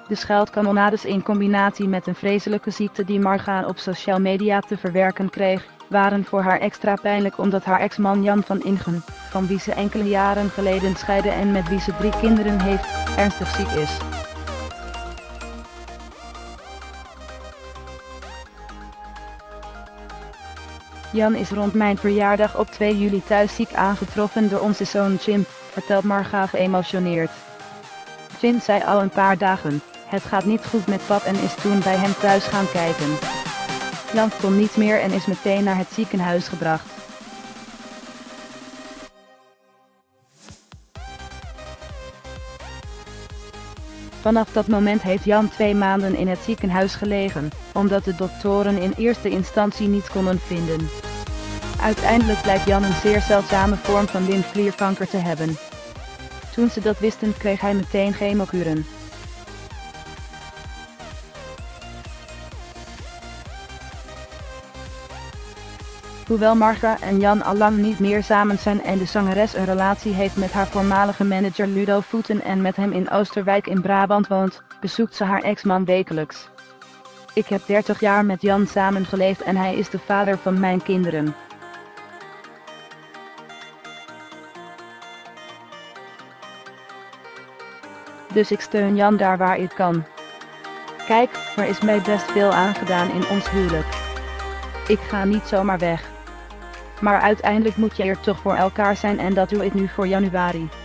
De scheldkanonnades in combinatie met een vreselijke ziekte die Marga op social media te verwerken kreeg, waren voor haar extra pijnlijk omdat haar ex-man Jan van Ingen, van wie ze enkele jaren geleden scheidde en met wie ze 3 kinderen heeft, ernstig ziek is. Jan is rond mijn verjaardag op 2 juli thuis ziek aangetroffen door onze zoon Jim, vertelt Marga geëmotioneerd. Jim zei al een paar dagen, het gaat niet goed met pap en is toen bij hem thuis gaan kijken. Jan kon niet meer en is meteen naar het ziekenhuis gebracht. Vanaf dat moment heeft Jan 2 maanden in het ziekenhuis gelegen, omdat de doktoren in eerste instantie niets konden vinden. Uiteindelijk blijkt Jan een zeer zeldzame vorm van lymfeklierkanker te hebben. Toen ze dat wisten kreeg hij meteen chemokuren. Hoewel Marga en Jan al lang niet meer samen zijn en de zangeres een relatie heeft met haar voormalige manager Ludo Voeten en met hem in Oosterwijk in Brabant woont, bezoekt ze haar ex-man wekelijks. Ik heb 30 jaar met Jan samengeleefd en hij is de vader van mijn kinderen. Dus ik steun Jan daar waar ik kan. Kijk, er is mij best veel aangedaan in ons huwelijk. Ik ga niet zomaar weg. Maar uiteindelijk moet je er toch voor elkaar zijn en dat doe ik nu voor januari.